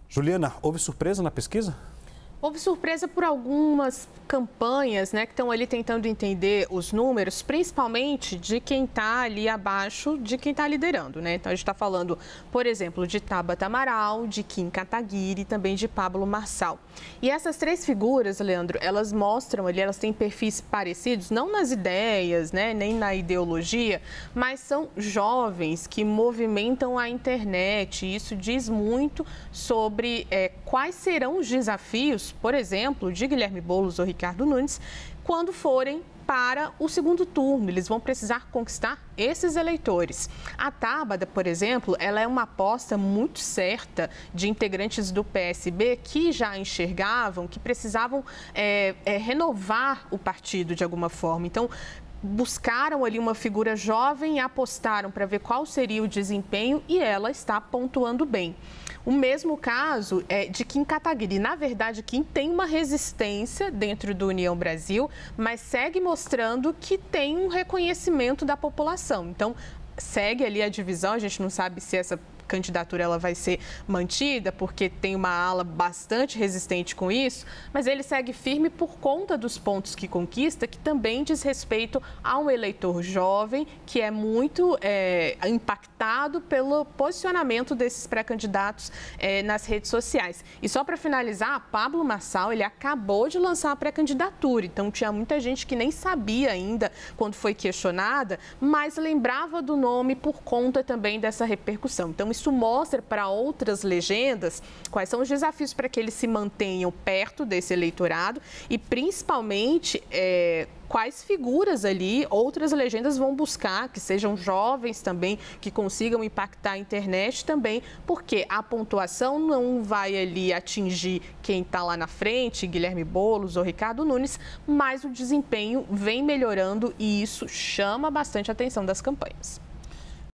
Juliana, houve surpresa na pesquisa? Houve surpresa por algumas campanhas, né, que estão ali tentando entender os números, principalmente de quem está ali abaixo de quem está liderando, né? Então, a gente está falando, por exemplo, de Tabata Amaral, de Kim Kataguiri e também de Pablo Marçal. E essas três figuras, Leandro, elas mostram ali, elas têm perfis parecidos, não nas ideias, né, nem na ideologia, mas são jovens que movimentam a internet. E isso diz muito sobre quais serão os desafios, por exemplo, de Guilherme Boulos ou Ricardo Nunes, quando forem para o segundo turno. Eles vão precisar conquistar esses eleitores. A Tabata, por exemplo, ela é uma aposta muito certa de integrantes do PSB que já enxergavam que precisavam renovar o partido de alguma forma. Então, buscaram ali uma figura jovem e apostaram para ver qual seria o desempenho e ela está pontuando bem. O mesmo caso é de Kim Kataguiri. Na verdade, Kim tem uma resistência dentro do União Brasil, mas segue mostrando que tem um reconhecimento da população. Então, segue ali a divisão, a gente não sabe se essa candidatura ela vai ser mantida, porque tem uma ala bastante resistente com isso, mas ele segue firme por conta dos pontos que conquista, que também diz respeito a um eleitor jovem, que é muito impactado pelo posicionamento desses pré-candidatos nas redes sociais. E só para finalizar, Pablo Marçal, ele acabou de lançar a pré-candidatura, então tinha muita gente que nem sabia ainda quando foi questionada, mas lembrava do nome por conta também dessa repercussão. Então, isso mostra para outras legendas quais são os desafios para que eles se mantenham perto desse eleitorado e, principalmente, quais figuras ali outras legendas vão buscar, que sejam jovens também, que consigam impactar a internet também, porque a pontuação não vai ali atingir quem está lá na frente, Guilherme Boulos ou Ricardo Nunes, mas o desempenho vem melhorando e isso chama bastante a atenção das campanhas.